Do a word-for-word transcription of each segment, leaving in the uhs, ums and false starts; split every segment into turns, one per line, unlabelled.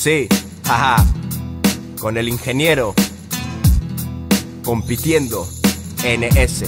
Sí, jaja, con el ingeniero, compitiendo, N S.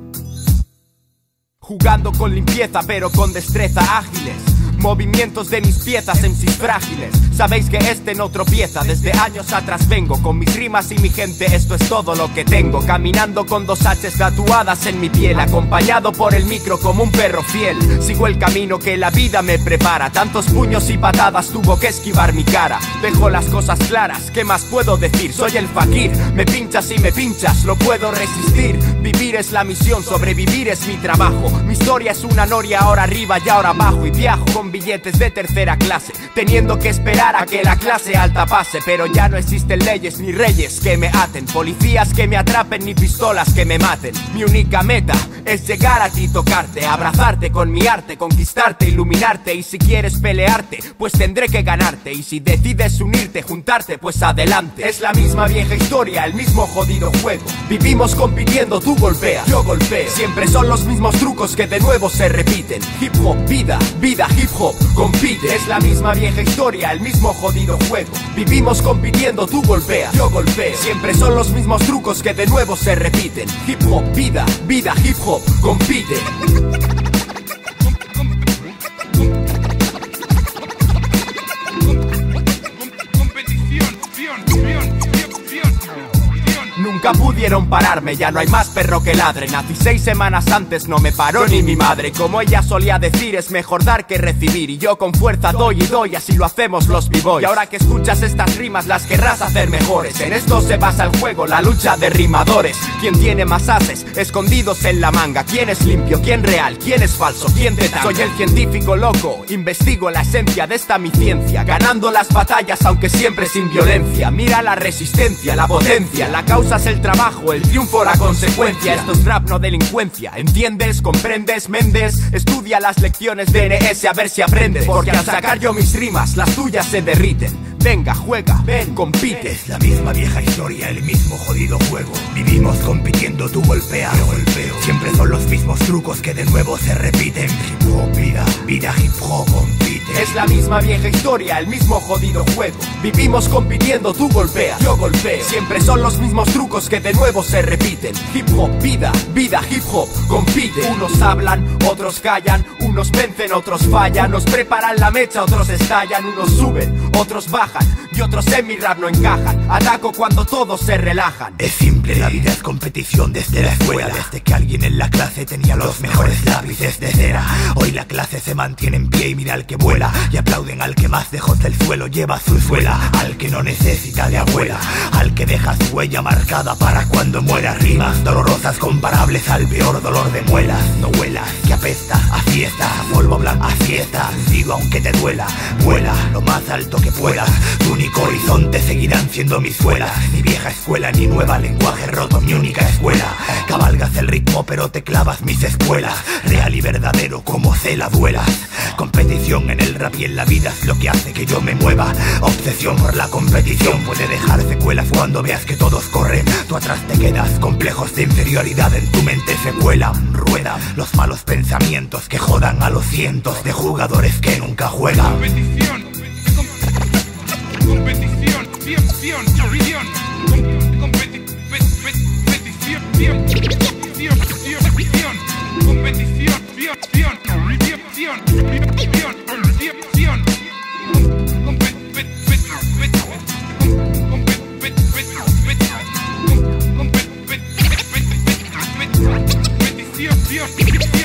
Jugando con limpieza pero con destreza ágiles. Movimientos de mis piezas en sis frágiles. Sabéis que este no tropieza. Desde años atrás vengo con mis rimas y mi gente. Esto es todo lo que tengo. Caminando con dos H's tatuadas en mi piel, acompañado por el micro como un perro fiel. Sigo el camino que la vida me prepara. Tantos puños y patadas tuvo que esquivar mi cara. Dejo las cosas claras, ¿qué más puedo decir? Soy el fakir, me pinchas y me pinchas, lo puedo resistir. Vivir es la misión, sobrevivir es mi trabajo. Mi historia es una noria, ahora arriba y ahora abajo. Y viajo con billetes de tercera clase, teniendo que esperar a que la clase alta pase. Pero ya no existen leyes ni reyes que me aten, policías que me atrapen ni pistolas que me maten. Mi única meta es llegar a ti, tocarte, abrazarte con mi arte, conquistarte, iluminarte. Y si quieres pelearte, pues tendré que ganarte. Y si decides unirte, juntarte, pues adelante. Es la misma vieja historia, el mismo jodido juego. Vivimos compitiendo, tú golpeas, yo golpeo. Siempre son los mismos trucos que de nuevo se repiten. Hip hop, vida, vida, hip hop, compite. Es la misma vieja historia, el mismo jodido juego. Vivimos compitiendo, tú golpeas, yo golpeo. Siempre son los mismos trucos que de nuevo se repiten. Hip hop, vida, vida, hip hop, compite. Nunca pudieron pararme, ya no hay más perro que ladre. Nací seis semanas antes, no me paró ni mi madre. Como ella solía decir, es mejor dar que recibir. Y yo con fuerza doy y doy, así lo hacemos los b-boys. Y ahora que escuchas estas rimas, las querrás hacer mejores. En esto se basa el juego, la lucha de rimadores. ¿Quién tiene más haces escondidos en la manga? ¿Quién es limpio? ¿Quién real? ¿Quién es falso? ¿Quién te tanga? Soy el científico loco, investigo la esencia de esta mi ciencia, ganando las batallas aunque siempre sin violencia. Mira la resistencia, la potencia, la causa es el trabajo, el triunfo la consecuencia. Esto es rap, no delincuencia. ¿Entiendes? ¿Comprendes? ¿Mendes? Estudia las lecciones de N S a ver si aprendes. Porque al sacar yo mis rimas, las tuyas se derriten. Venga, juega, ven, compite.
Es la misma vieja historia, el mismo jodido juego. Vivimos compitiendo, tú golpeas, yo golpeo. Siempre son los mismos trucos que de nuevo se repiten. Hip hop, vida, vida, hip hop, compite.
Es la misma vieja historia, el mismo jodido juego. Vivimos compitiendo, tú golpeas, yo golpeo. Siempre son los mismos trucos que de nuevo se repiten. Hip hop, vida, vida, hip hop, compite. Unos hablan, otros callan, unos vencen, otros fallan. Unos preparan la mecha, otros estallan. Unos suben, otros bajan, y otros en mi rap no encajan. Ataco cuando todos se relajan.
Es simple, la vida es competición desde la escuela. Desde que alguien en la clase tenía los mejores lápices de cera. Hoy la clase se mantiene en pie y mira al que vuela. Y aplauden al que más lejos del suelo lleva su suela. Al que no necesita de abuela, al que deja su huella marcada para cuando muera. Rimas dolorosas comparables al peor dolor de muelas. No huelas, que apesta a fiesta, a polvo blanco, a fiesta. Digo aunque te duela, vuela lo más alto que puedas. Tu único horizonte seguirán siendo mis suelas. Ni vieja escuela ni nueva lenguaje roto, mi única escuela. Cabalgas el ritmo pero te clavas mis espuelas. Real y verdadero como cela duelas. Competición en el rap y en la vida es lo que hace que yo me mueva. Obsesión por la competición puede dejar secuelas cuando veas que todos corren. Tú atrás te quedas, complejos de inferioridad en tu mente se cuelan. Ruedan los malos pensamientos que jodan a los cientos de jugadores que nunca juegan.
Competición, competición, competición, competición, competición, competición, competición.